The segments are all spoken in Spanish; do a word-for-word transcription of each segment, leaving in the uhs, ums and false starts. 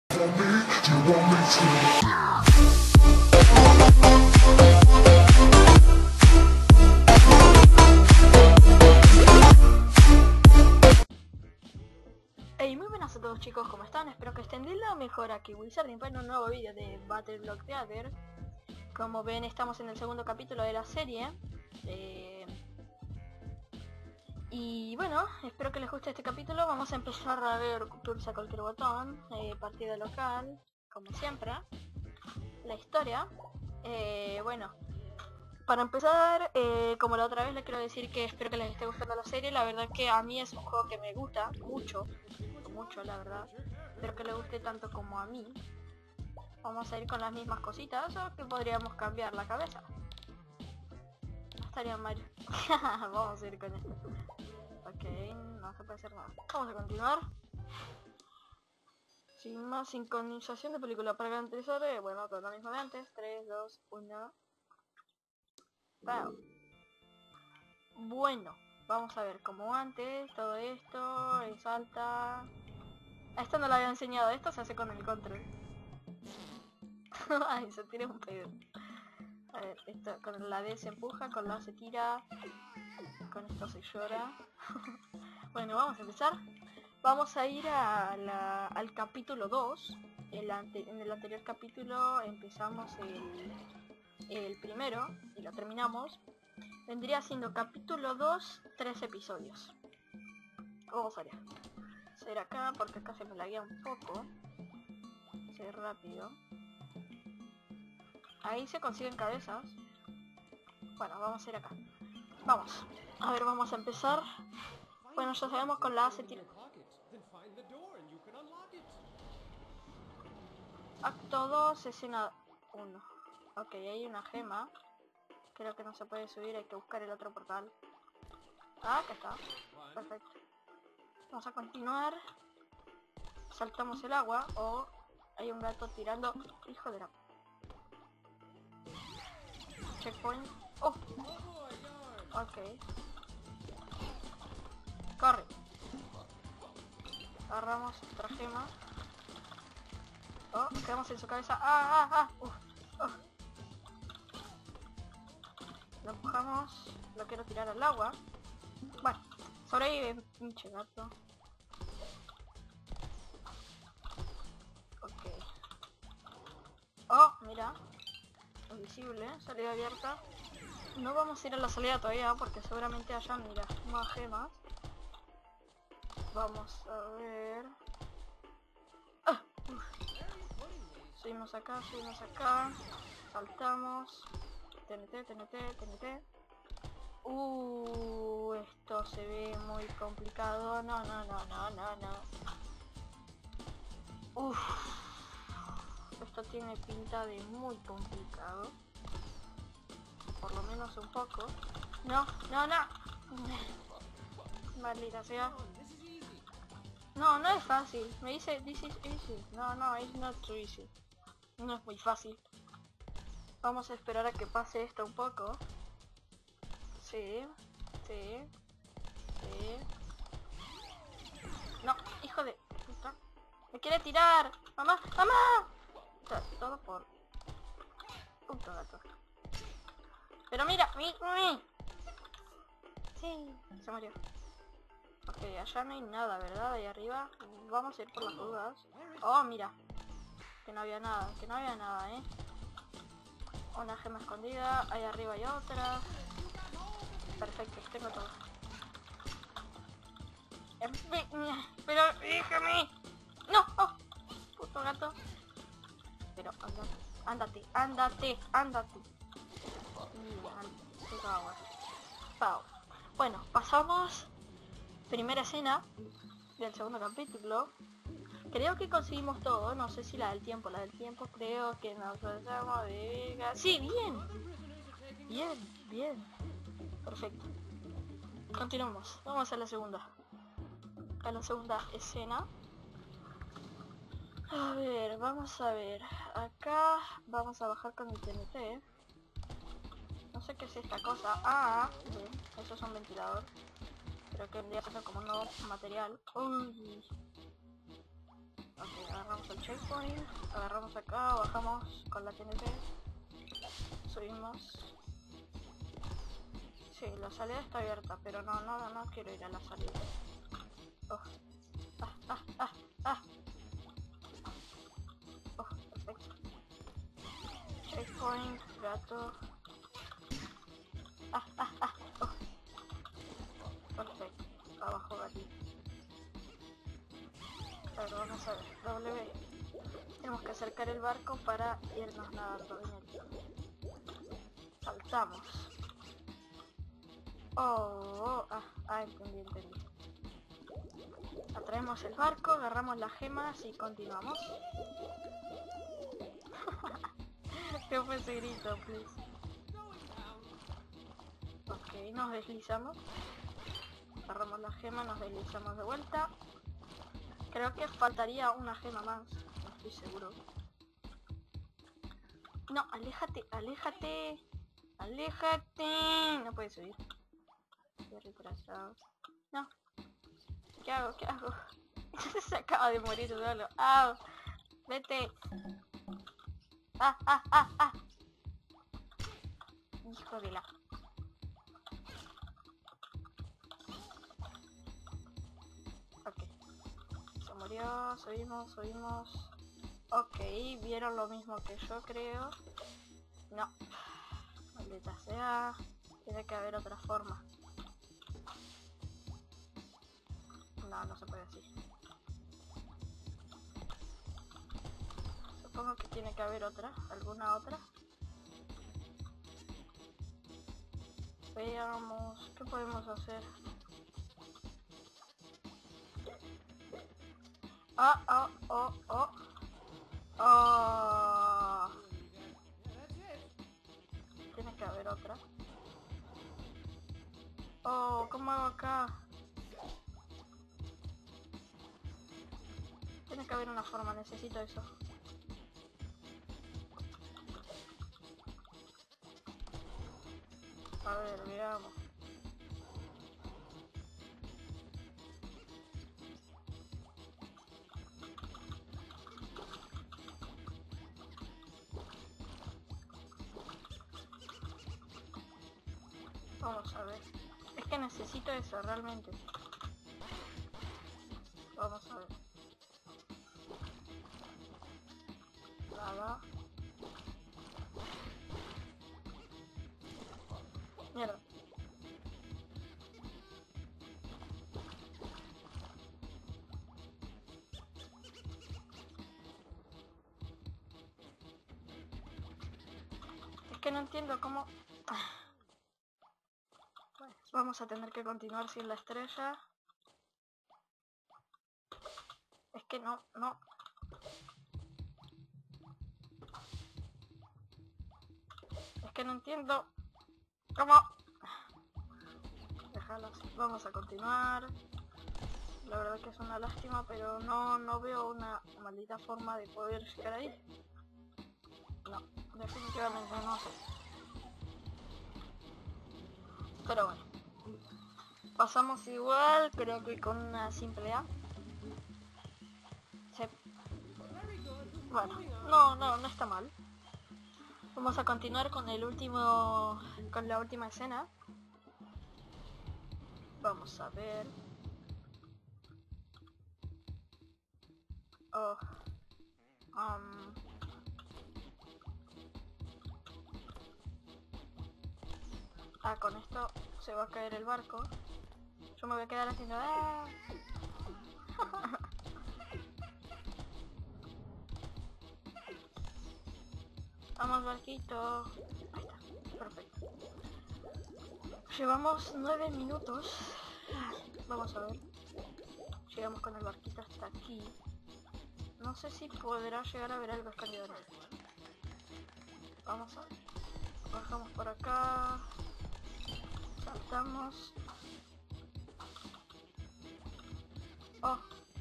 Hey, muy buenas a todos chicos, ¿cómo están? Espero que estén de lo mejor aquí Wizarding para un nuevo vídeo de Battle Block Theater. Como ven, estamos en el segundo capítulo de la serie. Eh... Y bueno, espero que les guste este capítulo. Vamos a empezar a ver pulsa cualquier botón, eh, partida local, como siempre. La historia. Eh, bueno, para empezar, eh, como la otra vez les quiero decir que espero que les esté gustando la serie. La verdad que a mí es un juego que me gusta mucho, mucho la verdad. Espero que les guste tanto como a mí. Vamos a ir con las mismas cositas o que podríamos cambiar la cabeza. No estaría mal. Vamos a ir con esto. Ok, no se puede hacer nada. Vamos a continuar. Sin más sincronización de película para garantizar, eh, bueno, todo lo mismo de antes. tres, dos, uno. Wow. Bueno, vamos a ver como antes, todo esto, eh, salta. A esto no lo había enseñado, esto se hace con el control. Ay, se tira un pedo. A ver, esto con la D se empuja, con la A se tira, con esto se llora. Bueno, vamos a empezar. Vamos a ir a la, al capítulo dos. El ante, en el anterior capítulo empezamos el, el primero y lo terminamos. Vendría siendo capítulo dos, tres episodios. Vamos a ver. Ser acá porque acá se me laguea un poco. Ser rápido. Ahí se consiguen cabezas. Bueno, vamos a ir acá. Vamos. A ver, vamos a empezar. Bueno, ya sabemos con la A se tira. Acto dos, escena uno. Ok, hay una gema. Creo que no se puede subir, hay que buscar el otro portal. Ah, acá está. Perfecto. Vamos a continuar. Saltamos el agua. O hay un gato tirando. Hijo de la... Checkpoint. Oh. Ok. Corre. Agarramos otra gema. Oh, quedamos en su cabeza. Ah, ah, ah. Uf. Oh. Lo empujamos. Lo quiero tirar al agua. Bueno, sobrevive, pinche gato. Ok. Oh, mira. Invisible, salida abierta. No vamos a ir a la salida todavía porque seguramente allá, mira, más gemas. Vamos a ver. Ah, subimos acá, subimos acá. Saltamos. T N T, T N T, T N T. Uh, esto se ve muy complicado. No, no, no, no, no, no. Uff. Esto tiene pinta de muy complicado. Por lo menos un poco. No, no, no. Maldita sea. No, no es fácil. Me dice this is easy. No, no, it's not too easy. No es muy fácil. Vamos a esperar a que pase esto un poco. Sí, sí, sí. No, hijo de puta. Me quiere tirar. Mamá, mamá. Todo por puto gato. Pero mira, mi, mi. Sí, se murió. Ok, allá no hay nada, ¿verdad? Ahí arriba. Vamos a ir por las dudas. Oh, mira. Que no había nada, que no había nada, ¿eh? Una gema escondida. Ahí arriba hay otra. Perfecto, tengo todo. Pero, déjame. No, oh. Puto gato. Pero, ándate, ándate, ándate, ándate. Pau. Bueno, pasamos. Primera escena del segundo capítulo. Creo que conseguimos todo. No sé si la del tiempo, la del tiempo creo que nos pasamos de Vega. Sí, bien. Bien, bien. Perfecto. Continuamos. Vamos a la segunda. A la segunda escena. A ver, vamos a ver. Acá vamos a bajar con el T N T. No sé qué es esta cosa. Ah, bien. Eso es un ventilador. Creo que vendría siendo como un nuevo material. Uy. Ok, agarramos el checkpoint, agarramos acá, bajamos con la T N T, subimos. Sí, la salida está abierta, pero no, no, no quiero ir a la salida. Oh. Ah, ah, ah, ah. Oh, perfecto. Checkpoint, gato. Ah, ah, ah. Oh. Perfecto. Abajo gatito. A ver, vamos a ver. W. Tenemos que acercar el barco para irnos nadando en él. Saltamos. Oh, oh, ah, ah, entendí, entendí. Atraemos el barco, agarramos las gemas y continuamos. ¿Qué fue ese grito, please? Ok, nos deslizamos. Agarramos la gema, nos deslizamos de vuelta. Creo que faltaría una gema más, no estoy seguro. No, aléjate, aléjate. Aléjate. No puedes subir. Estoy retrasado. No. ¿Qué hago? ¿Qué hago? Se acaba de morir solo. ¡Ah! ¡Vete! ¡Ah, ah, ah, ah! Hijo de la... Ok. Se murió. Subimos, subimos. Ok, vieron lo mismo que yo, creo. No. Maldita sea. Tiene que haber otra forma. No, no se puede así. Supongo que tiene que haber otra. ¿Alguna otra? Veamos. ¿Qué podemos hacer? Ah, oh, oh, oh. Oh. Tiene que haber otra. Oh, ¿cómo hago acá? Tiene que haber una forma, necesito eso. A ver, veamos. Vamos a ver. Es que necesito eso, realmente. Vamos a ver. Nada. Mierda. Es que no entiendo cómo... Bueno, vamos a tener que continuar sin la estrella. Es que no, no. Es que no entiendo cómo... Déjalo así. Vamos a continuar. La verdad que es una lástima, pero no, no veo una maldita forma de poder llegar ahí. No, definitivamente no. Pero bueno. Pasamos igual, creo que con una simple A. Sí. Bueno, no, no, no está mal. Vamos a continuar con el último, con la última escena. Vamos a ver. Oh. Um. Ah, con esto se va a caer el barco. Yo me voy a quedar haciendo... ¡Ah! Vamos, barquito. Ahí está, perfecto. Llevamos nueve minutos. Vamos a ver. Llegamos con el barquito hasta aquí. No sé si podrá llegar a ver algo escondido en él. Vamos a ver. Bajamos por acá. Saltamos. Oh.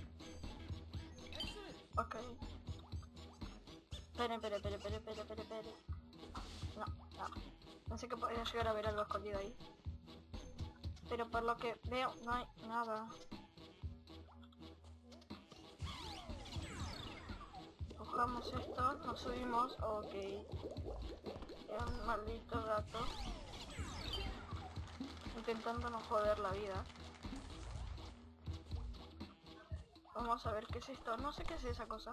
Ok. Espere, espere, espere, espere, espere, espere, espere. No, no. Pensé que podría llegar a ver algo escondido ahí. Pero por lo que veo, no hay nada. Empujamos esto, nos subimos, ok. Es un maldito gato. Intentándonos joder la vida. Vamos a ver qué es esto, no sé qué es esa cosa.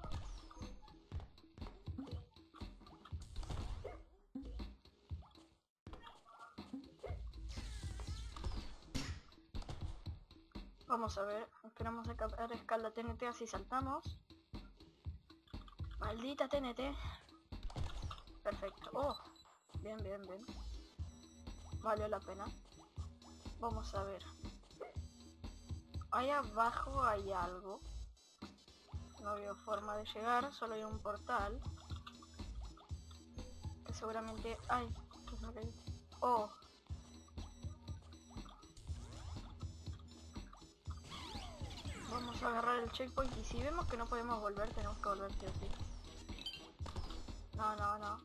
Vamos a ver, esperamos a captar escala T N T así saltamos. Maldita T N T. Perfecto. Oh, bien, bien, bien. Valió la pena. Vamos a ver. Ahí abajo hay algo. No veo forma de llegar, solo hay un portal. Que seguramente... ¡Ay! ¿Qué se me cayó? ¡Oh! Vamos a agarrar el checkpoint y si vemos que no podemos volver, tenemos que volver sí o sí. No, no, no.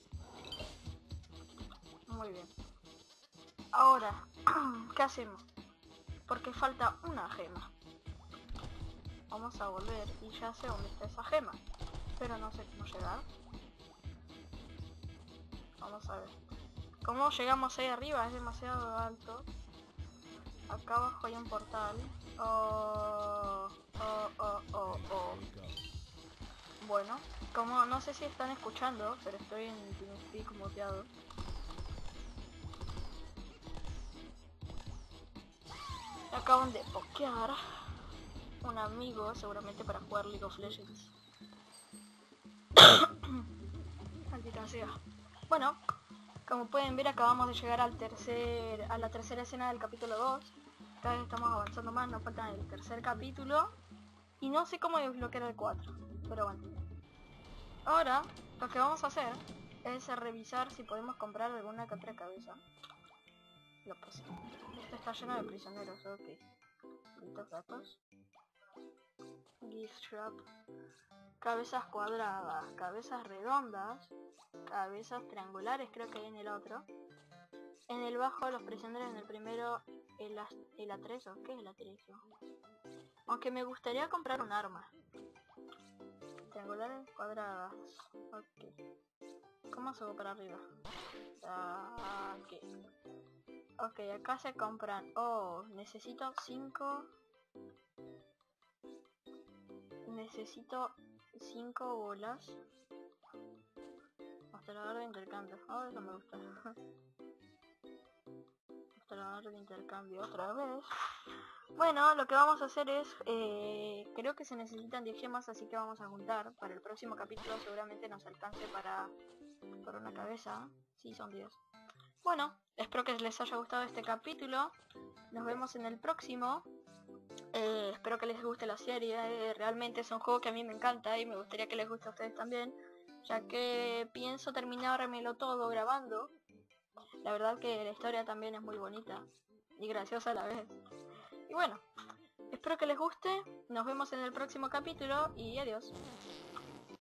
Muy bien. Ahora, ¿qué hacemos? Porque falta una gema. Vamos a volver y ya sé dónde está esa gema. Pero no sé cómo llegar. Vamos a ver. ¿Cómo llegamos ahí arriba? Es demasiado alto. Acá abajo hay un portal. Oh, oh, oh, oh, oh. Bueno, como no sé si están escuchando, pero estoy en TeamSpeak muteado. Acaban de pokear un amigo, seguramente para jugar League of Legends. Maldita sea. Bueno, como pueden ver acabamos de llegar al tercer, a la tercera escena del capítulo dos. Cada vez estamos avanzando más, nos falta el tercer capítulo. Y no sé cómo desbloquear el cuatro, pero bueno. Ahora, lo que vamos a hacer es revisar si podemos comprar alguna que otra cabeza. Lo posible. Esto está lleno de prisioneros, ok. Malditos gatos. Gift shop. Cabezas cuadradas, cabezas redondas, cabezas triangulares, creo que hay en el otro. En el bajo los prisioneros, en el primero el, el atrezo. ¿Qué es el atrezo? Aunque me gustaría comprar un arma. Triangulares, cuadradas. Ok. ¿Cómo subo para arriba? Ah, ok. Ok, acá se compran... Oh, necesito cinco... Necesito cinco bolas. Mostrador de intercambio. Oh, eso me gusta. Mostrador de intercambio otra vez. Bueno, lo que vamos a hacer es... Eh, creo que se necesitan diez gemas, así que vamos a juntar. Para el próximo capítulo seguramente nos alcance para... Para una cabeza. Sí, son diez. Bueno, espero que les haya gustado este capítulo. Nos vemos en el próximo. Eh, espero que les guste la serie. Eh, realmente es un juego que a mí me encanta y me gustaría que les guste a ustedes también, ya que pienso terminármelo todo grabando. La verdad que la historia también es muy bonita y graciosa a la vez. Y bueno, espero que les guste. Nos vemos en el próximo capítulo y adiós.